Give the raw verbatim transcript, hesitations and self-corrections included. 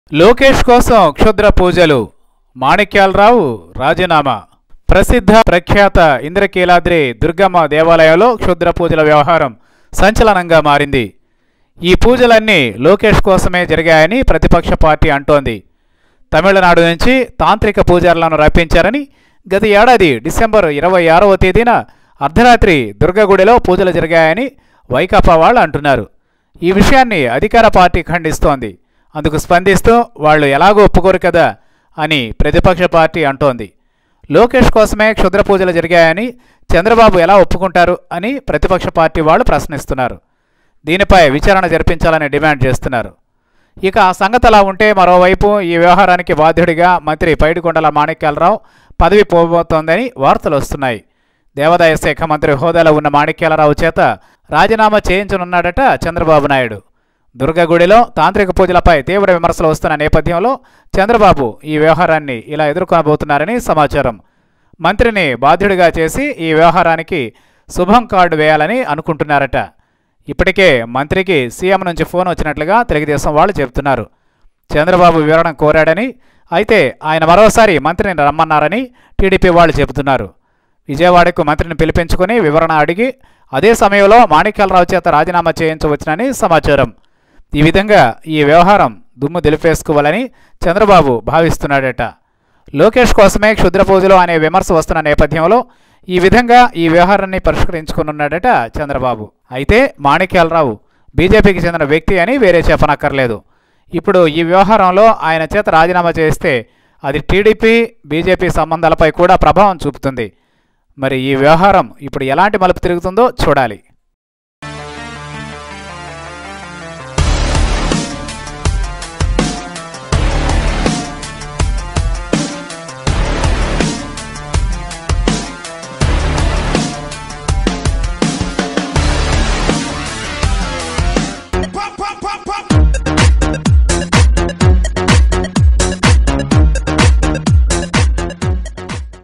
లోకేష్ కోసం క్షుద్ర పూజలు, మాణిక్యాలరావు రాజీనామా. ప్రసిద్ధ ప్రఖ్యాత ఇంద్రకీలాద్రి దుర్గమ్మ దేవాలయంలో క్షుద్ర పూజల వ్యవహారం సంచలనంగా మారింది. ఈ పూజలన్నీ లోకేష్ కోసమే జరిగాయని ప్రతిపక్ష పార్టీ అంటోంది. తమిళనాడు నుంచి తాంత్రిక పూజారులను రప్పించారని గత ఏడాది డిసెంబర్ ఇరవై ఆరవ తేదీన అర్ధరాత్రి దుర్గగుడిలో పూజలు జరిగాయని వైకాపా వాళ్ళు అంటున్నారు. ఈ విషయాన్ని అధికార పార్టీ ఖండిస్తోంది. అందుకు స్పందిస్తూ వాళ్ళు ఎలాగో ఒప్పుకోరు కదా అని ప్రతిపక్ష పార్టీ అంటోంది. లోకేష్ కోసమే క్షుద్ర పూజలు జరిగాయని చంద్రబాబు ఎలా ఒప్పుకుంటారు అని ప్రతిపక్ష పార్టీ వాళ్ళు ప్రశ్నిస్తున్నారు. దీనిపై విచారణ జరిపించాలని డిమాండ్ చేస్తున్నారు. ఇక ఆ సంగతి అలా ఉంటే మరోవైపు ఈ వ్యవహారానికి బాధ్యుడిగా మంత్రి పైడికొండల మాణిక్యాలరావు పదవి పోబోతోందని వార్తలు వస్తున్నాయి. దేవాదాయ శాఖ మంత్రి హోదాలో ఉన్న మాణిక్యాలరావు చేత రాజీనామా చేయించనున్నాడట చంద్రబాబు నాయుడు. దుర్గగుడిలో తాంత్రిక పూజలపై తీవ్ర విమర్శలు వస్తున్న నేపథ్యంలో చంద్రబాబు ఈ వ్యవహారాన్ని ఇలా ఎదుర్కొనబోతున్నారని సమాచారం. మంత్రిని బాధ్యుడిగా చేసి ఈ వ్యవహారానికి శుభం కార్డు వేయాలని అనుకుంటున్నారట. ఇప్పటికే మంత్రికి సీఎం నుంచి ఫోన్ వచ్చినట్లుగా తెలుగుదేశం వాళ్ళు చెబుతున్నారు. చంద్రబాబు వివరణ కోరాడని, అయితే ఆయన మరోసారి మంత్రిని రమ్మన్నారని టీడీపీ వాళ్ళు చెబుతున్నారు. విజయవాడకు మంత్రిని పిలిపించుకుని వివరణ అడిగి అదే సమయంలో మాణిక్యాలరావు చేత రాజీనామా చేయించవచ్చునని సమాచారం. ఈ విధంగా ఈ వ్యవహారం దుమ్ము దులిపేసుకోవాలని చంద్రబాబు భావిస్తున్నాడట. లోకేష్ కోసమే క్షుద్ర పూజలు అనే విమర్శ వస్తున్న నేపథ్యంలో ఈ విధంగా ఈ వ్యవహారాన్ని పరిష్కరించుకున్నాడట చంద్రబాబు. అయితే మాణిక్యాలరావు బీజేపీకి చెందిన వ్యక్తి అని వేరే చెప్పనక్కర్లేదు. ఇప్పుడు ఈ వ్యవహారంలో ఆయన చేత రాజీనామా చేస్తే అది టీడీపీ బీజేపీ సంబంధాలపై కూడా ప్రభావం చూపుతుంది. మరి ఈ వ్యవహారం ఇప్పుడు ఎలాంటి మలుపు తిరుగుతుందో చూడాలి.